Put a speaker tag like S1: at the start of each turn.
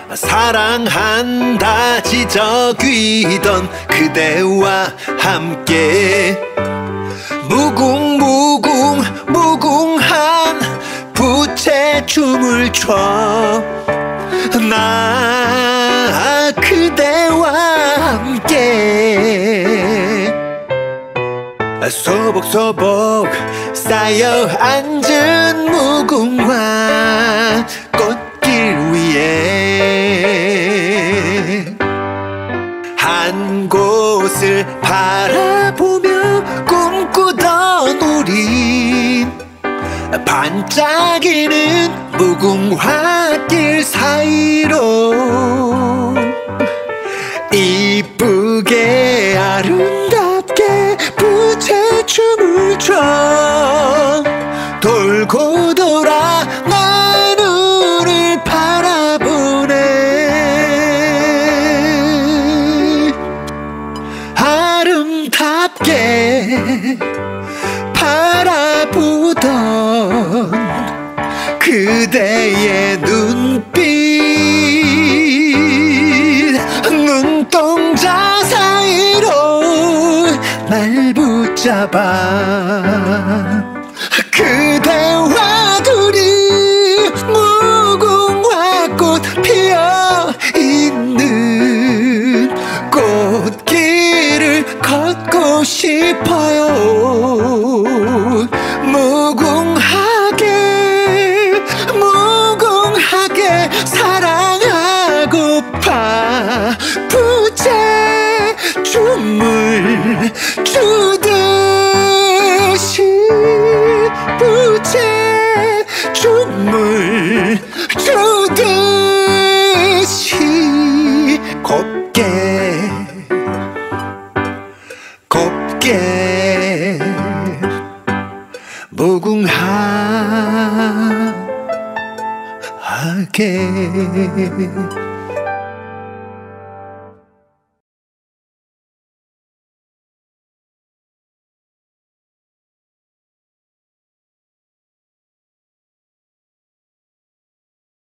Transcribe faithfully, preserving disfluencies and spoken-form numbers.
S1: 사랑한다 지저귀던 그대와 함께 무궁무궁 무궁한 부채춤을 춰 나 그대와 함께 소복소복 쌓여 앉은 무궁화 꽃길 위에 한 곳을 바라보며 꿈꾸던 우린 반짝이는 무궁화길 사이로 이쁘게 아름답게 부채춤을 춰 돌고 돌아 내 눈을 바라보네. 아름답게 바라보던 그대의 눈빛 눈동자 사이로 날 붙잡아 그대와 둘이 무궁화꽃 피어있는 꽃길을 걷고 싶어요. 무궁하게 무궁하게 사랑하고파 부채춤을 추듯이 부채춤을 추듯이 곱게 곱게 무궁하게